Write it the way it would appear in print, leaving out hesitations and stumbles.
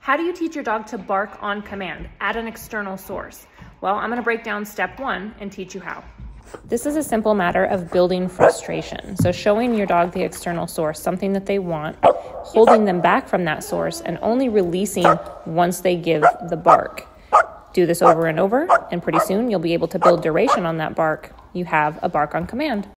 How do you teach your dog to bark on command at an external source? Well, I'm gonna break down step 1 and teach you how. This is a simple matter of building frustration. So showing your dog the external source, something that they want, holding them back from that source, and only releasing once they give the bark. Do this over and over, and pretty soon you'll be able to build duration on that bark. You have a bark on command.